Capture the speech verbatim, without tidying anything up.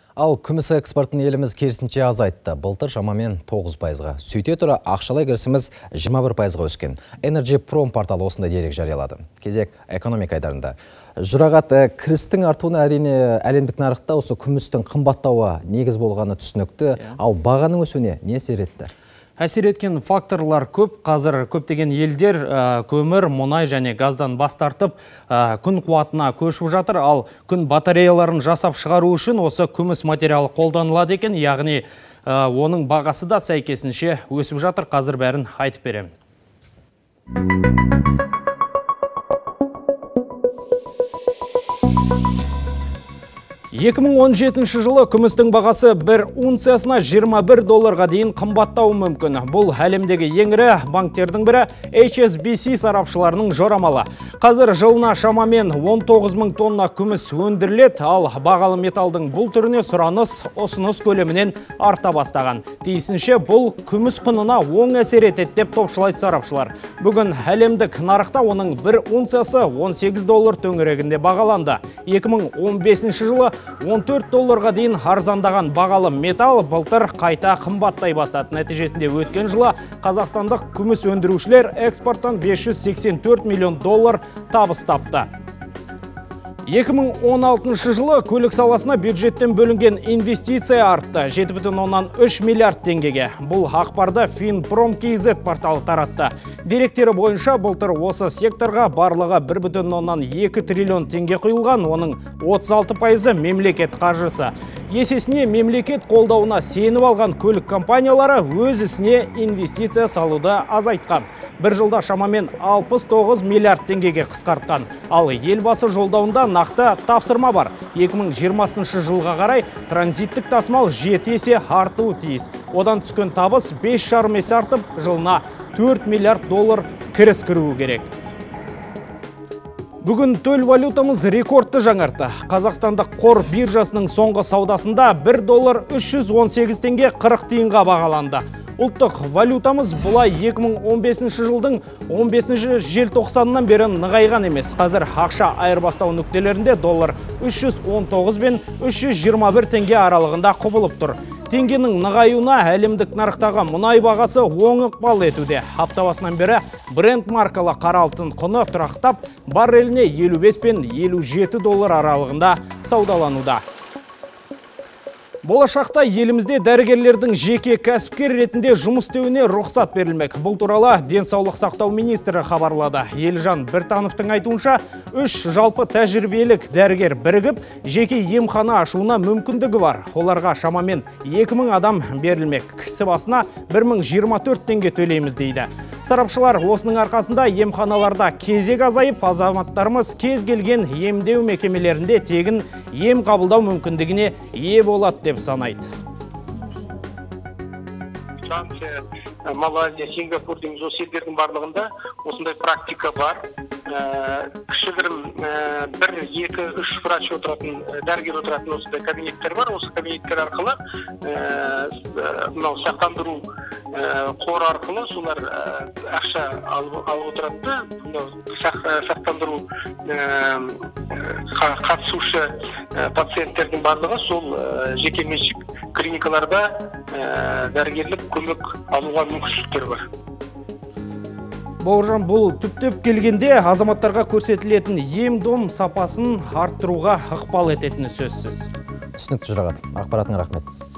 Ал күміс экспортын еліміз керісінше азайтты. Былтыр шамамен тоғыз пайызға. Сөйте тұра ақшалай кірісіміз жиырма бір пайызға өскен. Energy Prom порталы осындай дерек жариялады. Кезек экономика айдарында. Жұрағат, кірістің артуына әрине әлемдік нарықта осы күмістің қымбаттауы негіз болғаны түсінікті. Ал бағаның өсуіне не әсер етті? Әсер еткен факторлар көп. Қазір көптеген елдер көмір, мұнай және газдан бас тартып, күн қуатына көшіп жатыр. Ал күн батареяларын жасап шығару үшін осы күміс материалы қолданылады екен. Яғни оның бағасы да сәйкесінше өсіп жатыр. Қазір бәрін айтып беремін. екі мың он жетінші жылы күмістің бағасы бір унциясына жиырма бір долларға дейін қымбаттауы мүмкін. Бұл әлемдегі ең ірі банктердің бірі эйч эс би си сарапшыларының жорамалы. Қазір жылына шамамен он тоғыз мың тонна күміс өндіріледі, ал бағалы металдың бұл түріне сұраныс ұсыныс көлемінен арта бастаған. Тиісінше бұл күміс құнына оң әсер етеді деп топшылайды сарапшылар. Бүгін әлемдік нарықта оның бір унциясы он сегіз доллар төңірегінде бағаланды. екі мың он бесінші жылы он төрт долларға дейін арзандаған бағалы металл былтыр қайта қымбаттай бастады. Нәтижесінде өткен жылы қазақстандық күміс өндірушілер экспорттан бес жүз сексен төрт миллион доллар табыс тапты. екі мың он алтыншы жылы көлік саласына бюджеттен бөлінген инвестиция артты жеті бүтін оннан үш миллиард теңгеге. Бұл ақпарды Finprom кей зет порталы таратты. Деректері бойынша былтыр осы секторға барлығы бір бүтін оннан екі триллион теңге құйылған, оның отыз алты пайызы мемлекет қаржысы. Есесіне мемлекет қолдауына сеніп алған көлік компаниялары өз ісіне инвестиция салуды азайтқан. Бір жылда шамамен алпыс тоғыз миллиард теңгеге қысқартқан. Ал елбасы жолдауында нақты тапсырма бар. екі мың жиырмасыншы жылға қарай транзиттік тасымал жеті есе артуы тиіс. Одан түскен табыс бес жарым есе артып, жылына төрт миллиард доллар кіріс кіруі керек. Бүгін төл валютамыз рекордты жаңартты. Қазақстандық қор биржасының соңғы саудасында бір доллар үш жүз он сегіз теңге қырық тиынға бағаланды. Ұлттық валютамыз бұлай екі мың он бесінші жылдың он бесінші желтоқсанынан бері нығайған емес. Қазір ақша айырбастау нүктелерінде доллар үш жүз он тоғыз бен үш жүз жиырма бір теңге аралығында құбылып тұр. Теңгенің нығаюына әлемдік нарықтағы мұнай бағасы оң ықпал етуде. Апта басынан бері Brent маркалы қара алтын құны тұрақтап, барреліне елу бес пен елу жеті доллар аралығында саудалануда. Болашақта елімізде дәрігерлердің жеке кәсіпкер ретінде жұмыс істеуіне рұқсат берілмек. Бұл туралы денсаулық сақтау министрі хабарлады. Елжан Біртановтың айтуынша, үш жалпы тәжірибелік дәрігер бірігіп, жеке емхана ашуына мүмкіндігі бар. Оларға шамамен екі мың адам берілмек. Кісі басына бір мың жиырма төрт теңге төлейміз дейді. Сарапшылар осының арқасында емханаларда кезек азайып, азаматтарымыз кез келген емдеу мекемелерінде тегін ем қабылдау мүмкіндігіне ие болады деп санайды. Франция, Малайзия, Сингапур деген осы елдердің барлығында осындай практика бар. Кішігірім бір, екі, үш врач отыратын, дәрігер отыратын осындай кабинеттер бар. Осы кабинеттер арқылы сақтандыру қор арқылы солар ақша алып отырады. Сақтандыру қатысушы пациенттердің барлығы сол жекеменшік клиникаларда дәрігерлік көмек алуға мүмкіншіліктер бар. Бауыржан, бұл түптеп келгенде азаматтарға көрсетілетін ем-дом сапасын арттыруға ықпал ететіні сөзсіз. Түсінікті Жұрағат. Ақпаратыңа рахмет.